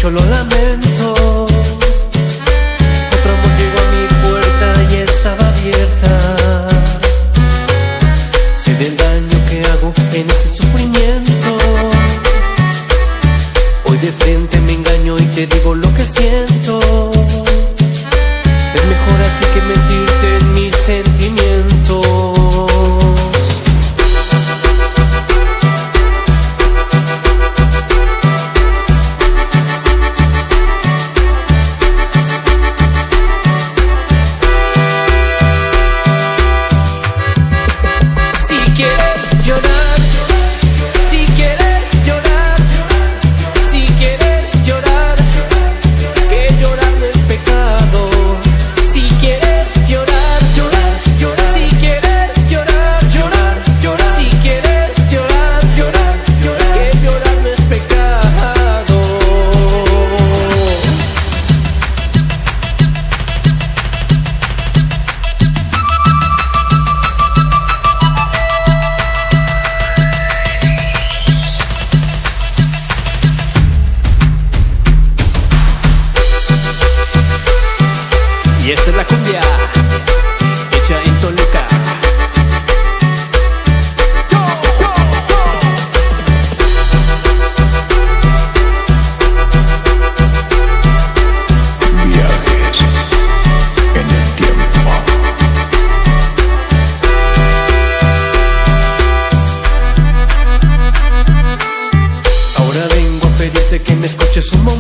mucho lo lamento. Otro amor llegó a mi puerta y estaba abierta. Sé del daño que hago en este sufrimiento. Hoy de frente me engaño y te digo lo que siento. Es mejor así que mentirte en mis sentimientos. Y esta es la cumbia hecha en Toluca. Viajes en el tiempo. Ahora vengo a pedirte que me escuches un momento.